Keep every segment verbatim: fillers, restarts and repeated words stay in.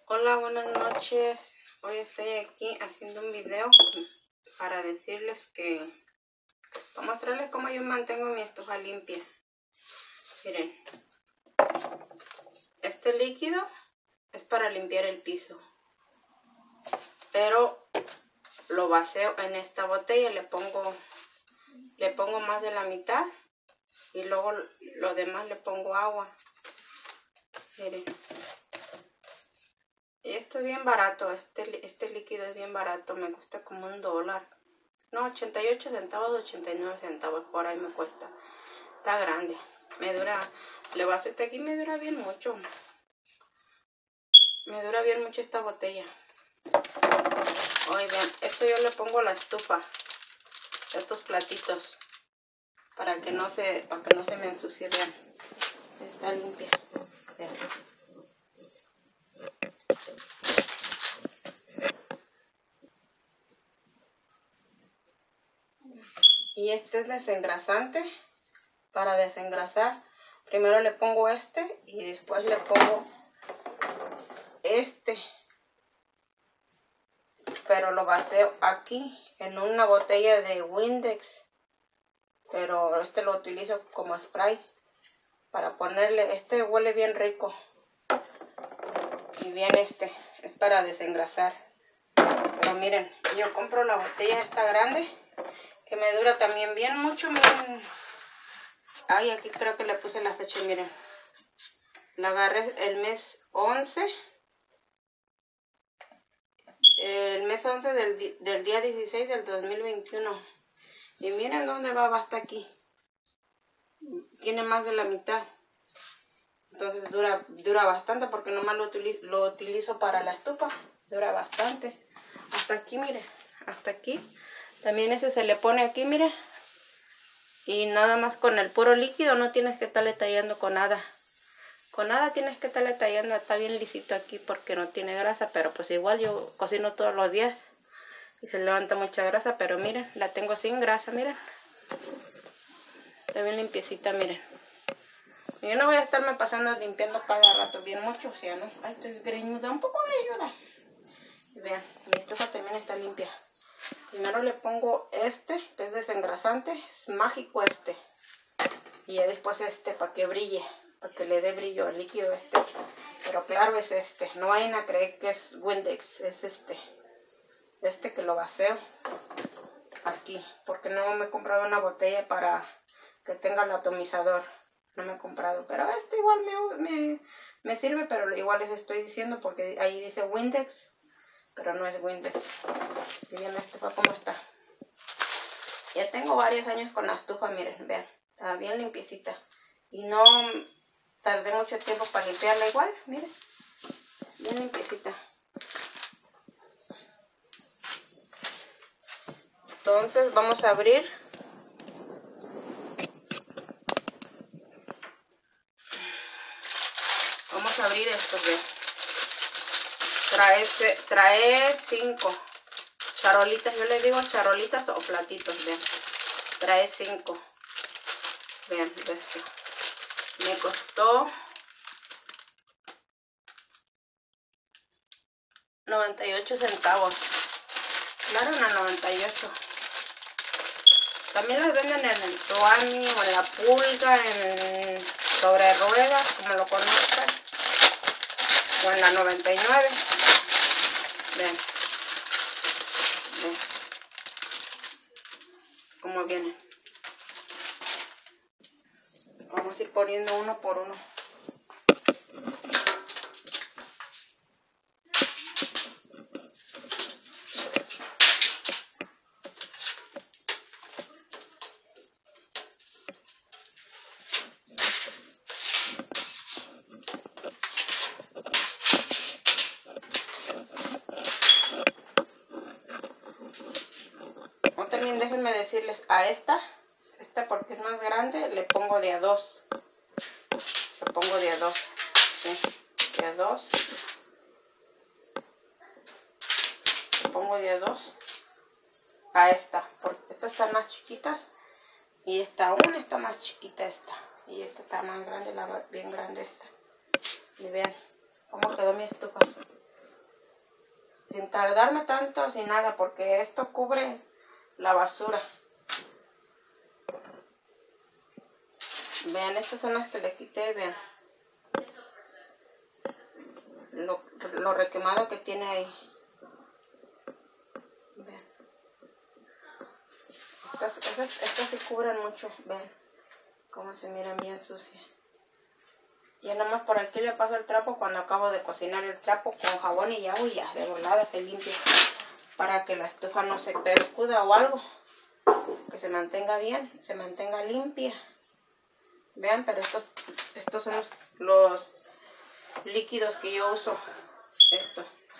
Hola, buenas noches. Hoy estoy aquí haciendo un video para decirles que, para mostrarles cómo yo mantengo mi estufa limpia. Miren, este líquido es para limpiar el piso, pero lo vacío en esta botella, le pongo, le pongo más de la mitad y luego lo demás le pongo agua. Miren. Y esto es bien barato, este, este líquido es bien barato, me cuesta como un dólar. No, ochenta y ocho centavos, ochenta y nueve centavos, por ahí me cuesta. Está grande, me dura, le voy a hacer aquí, me dura bien mucho. Me dura bien mucho esta botella. Oigan, esto yo le pongo a la estufa, estos platitos, para que no se, para que no se me ensucie, vean. Está limpia, vean. Y este es desengrasante. Para desengrasar, primero le pongo este y después le pongo este. Pero lo vacío aquí en una botella de Windex. Pero este lo utilizo como spray para ponerle. Este huele bien rico. Y bien este es para desengrasar. Pero miren, yo compro la botella esta grande, que me dura también bien mucho. Miren, ay, aquí creo que le puse la fecha, miren. La agarré el mes once. El mes once del, del día dieciséis del dos mil veintiuno. Y miren dónde va, hasta aquí. Tiene más de la mitad. Entonces dura, dura bastante porque nomás lo utilizo, lo utilizo para la estufa. Dura bastante. Hasta aquí, miren. Hasta aquí. También ese se le pone aquí, miren. Y nada más con el puro líquido, no tienes que estarle tallando con nada. Con nada tienes que estarle tallando, está bien lisito aquí porque no tiene grasa. Pero pues igual yo cocino todos los días y se levanta mucha grasa. Pero miren, la tengo sin grasa, miren. Está bien limpiecita, miren. Yo no voy a estarme pasando limpiando cada rato bien mucho, o sea, ¿no? Ay, estoy greñuda, un poco greñuda. Y vean, mi estufa también está limpia. Primero le pongo este, que es desengrasante, es mágico este. Y ya después este, para que brille, para que le dé brillo al líquido este. Pero claro, es este. No vayan a creer que es Windex, es este. Este que lo vacío aquí. Porque no me he comprado una botella para que tenga el atomizador. No me he comprado. Pero este igual me, me, me sirve, pero igual les estoy diciendo porque ahí dice Windex. Pero no es Windex. Y bien la estufa cómo está. Ya tengo varios años con la estufa, miren, vean. Está bien limpiecita. Y no tardé mucho tiempo para limpiarla igual, miren. Bien limpiecita. Entonces vamos a abrir. Vamos a abrir esto, vean. Trae, trae cinco charolitas, yo les digo charolitas o platitos, vean. Trae cinco. Vean esto. Me costó noventa y ocho centavos. Claro, una noventa y ocho. También las venden en el Tuani o en la Pulga, en sobre ruedas, como lo conozcan. O en la noventa y nueve. Vean. Vean. Cómo vienen. Vamos a ir poniendo uno por uno. O también déjenme decirles, a esta, esta porque es más grande, le pongo de a dos. Le pongo de a dos. ¿Sí? De a dos. Le pongo de a dos a esta, porque estas están más chiquitas y esta aún está más chiquita esta. Y esta está más grande, la bien grande esta. Y vean cómo quedó mi estufa. tardarme tanto sin nada, porque esto cubre la basura. Vean, estas son las que le quité, vean. Lo, lo requemado que tiene ahí. Vean. Estas, estas, estas se cubren mucho, vean. Cómo se miran bien sucias. Ya nomás por aquí le paso el trapo cuando acabo de cocinar el trapo con jabón y agua y ya de volada se limpia. Para que la estufa no se percuda o algo. Que se mantenga bien, se mantenga limpia. Vean, pero estos, estos son los, los líquidos que yo uso. Esto.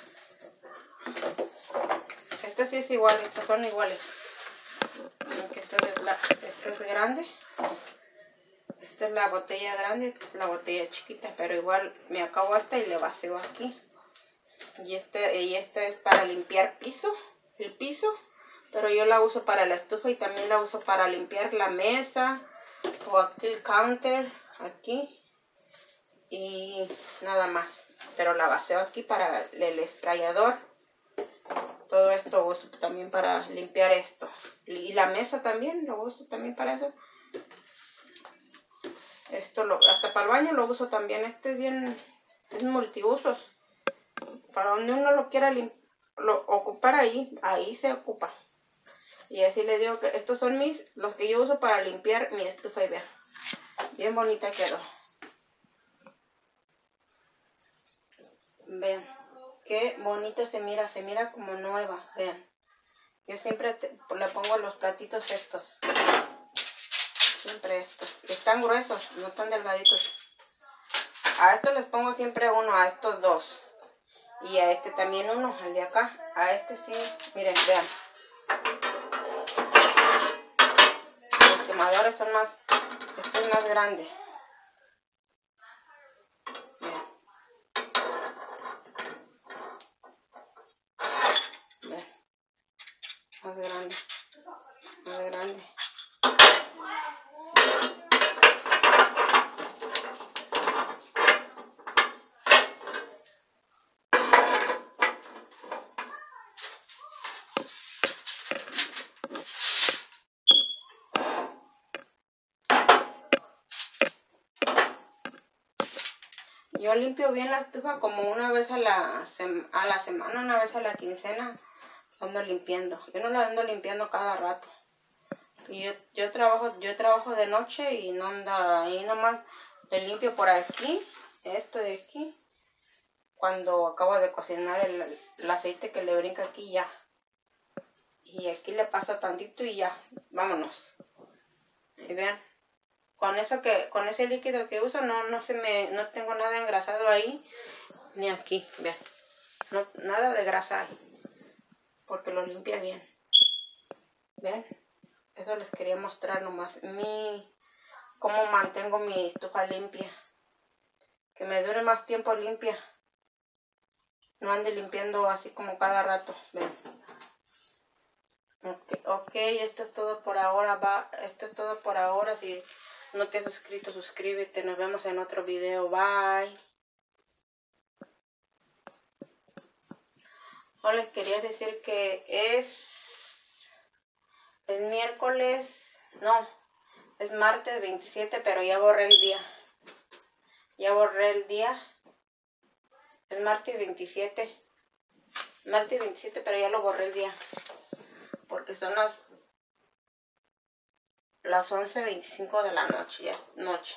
Esto sí es igual, estos son iguales. Esto es, la, esto es grande. Esta es la botella grande, esta es la botella chiquita, pero igual me acabo esta y le vacío aquí. Y este, y este es para limpiar piso, el piso, pero yo la uso para la estufa y también la uso para limpiar la mesa o aquí el counter, aquí y nada más. Pero la vacío aquí para el esprayador. Todo esto uso también para limpiar esto. Y la mesa también, lo uso también para eso. Esto lo, hasta para el baño lo uso también. Este es bien, es multiusos. Para donde uno lo quiera lo, ocupar ahí, ahí se ocupa. Y así le digo que estos son mis, los que yo uso para limpiar mi estufa y vean. Bien bonita quedó. Vean, qué bonita se mira, se mira como nueva, vean. Yo siempre te, le pongo los platitos estos. Siempre estos. Están gruesos, no tan delgaditos. A estos les pongo siempre uno, a estos dos. Y a este también uno, al de acá. A este sí, miren, vean. Los quemadores son más, este es más grande. Vean. Vean. Más grande. Más grande. Yo limpio bien la estufa como una vez a la, a la semana, una vez a la quincena, ando limpiando. Yo no la ando limpiando cada rato. Y yo, yo trabajo yo trabajo de noche y no anda ahí nomás. Le limpio por aquí, esto de aquí. Cuando acabo de cocinar el, el aceite que le brinca aquí ya. Y aquí le paso tantito y ya, vámonos. Y vean. Con eso que, con ese líquido que uso no, no se me, no tengo nada engrasado ahí, ni aquí, vean, no, nada de grasa ahí, porque lo limpia bien, vean, eso les quería mostrar nomás, mi, cómo mantengo mi estufa limpia, que me dure más tiempo limpia, no ande limpiando así como cada rato, vean. Okay, ok, esto es todo por ahora, va, esto es todo por ahora, si no te has suscrito, suscríbete. Nos vemos en otro video. Bye. No les quería decir que es... Es miércoles... No. Es martes veintisiete, pero ya borré el día. Ya borré el día. Es martes veintisiete. Martes veintisiete, pero ya lo borré el día. Porque son las... Las once veinticinco de la noche, ya es noche.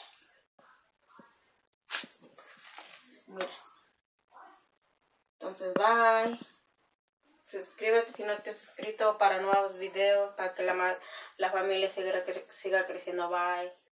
Mira. Entonces, bye. Suscríbete si no te has suscrito para nuevos videos, para que la, la familia siga, siga creciendo. Bye.